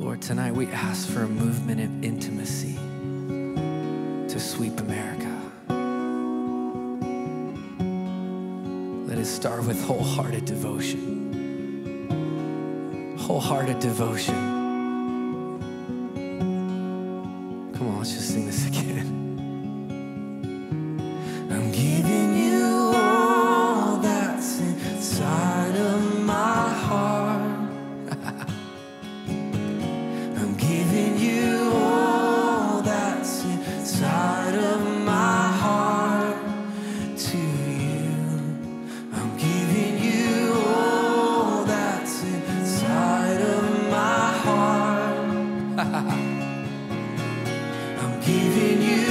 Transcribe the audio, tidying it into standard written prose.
Lord, tonight we ask for a movement of intimacy to sweep America. Let it start with wholehearted devotion. Wholehearted devotion. Come on, let's just sing this again. I'm giving you all that's inside of my heart. I'm giving you all that's inside of my heart to you. I'm giving you all that's inside of my heart. I'm giving you